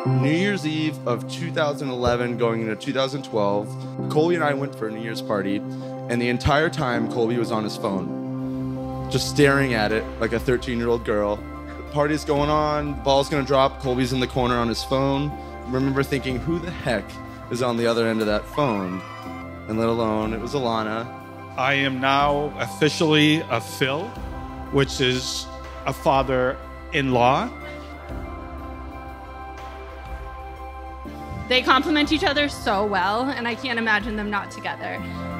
New Year's Eve of 2011 going into 2012, Kolby and I went for a New Year's party, and the entire time Kolby was on his phone, just staring at it like a 13-year-old girl. The party's going on, the ball's gonna drop, Kolby's in the corner on his phone. I remember thinking, who the heck is on the other end of that phone? And let alone, it was Alanna. I am now officially a Phil, which is a father-in-law. They complement each other so well, and I can't imagine them not together.